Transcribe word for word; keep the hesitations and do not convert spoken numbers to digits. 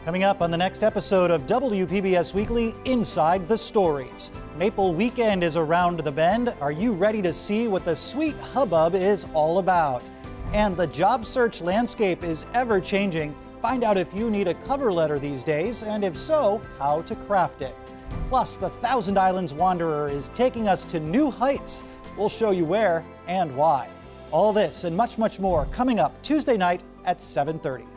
Coming up on the next episode of W P B S Weekly, Inside the Stories. Maple Weekend is around the bend. Are you ready to see what the sweet hubbub is all about? And the job search landscape is ever changing. Find out if you need a cover letter these days, and if so, how to craft it. Plus, the Thousand Islands Wanderer is taking us to new heights. We'll show you where and why. All this and much, much more coming up Tuesday night at seven thirty.